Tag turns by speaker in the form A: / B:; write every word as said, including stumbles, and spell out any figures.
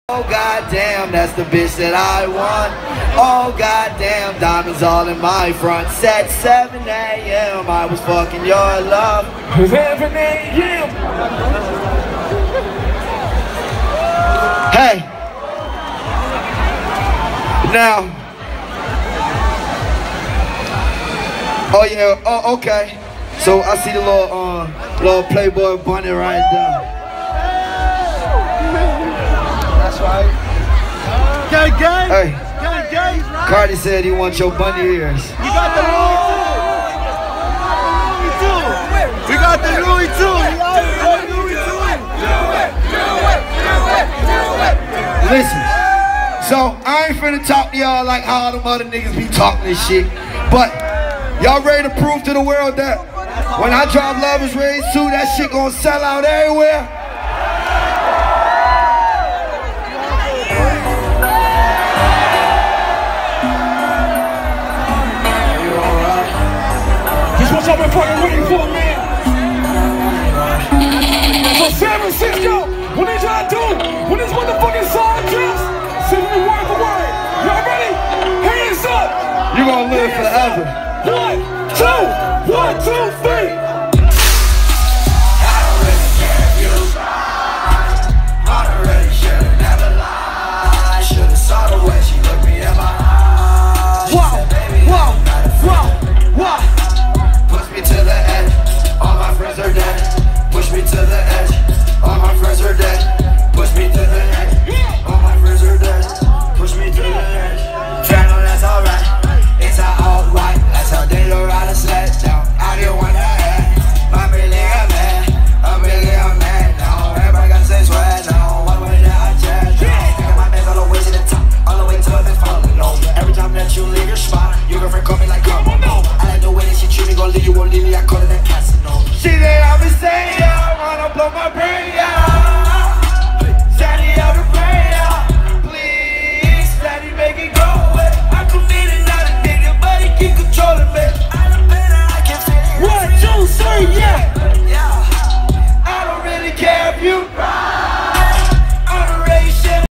A: Oh goddamn, that's the bitch that I want. Oh goddamn, diamonds all in my front. Said seven A M I was fucking your love. seven A M Hey. Now. Oh yeah. Oh okay. So I see the little uh, little Playboi bunny right there. That's right.
B: Gang, gang.
A: Hey.
B: Gang, gang.
A: Carti said he wants your bunny ears.
B: You got the Louis too. We got the Louis too. We got the Louis too.
A: Listen. So I ain't finna talk to y'all like how all them other niggas be talking this shit. But y'all ready to prove to the world that when I drop Love Is Raised two, that shit gonna sell out everywhere?
C: This is what I've been fucking waiting for, man. So San Francisco, what did y'all do? When this motherfucking song drops, send me word for word. Y'all ready? Hands up.
A: You gonna live forever.
C: One, two, one, two, three.
A: She said I've been saying I wanna blow my brain out.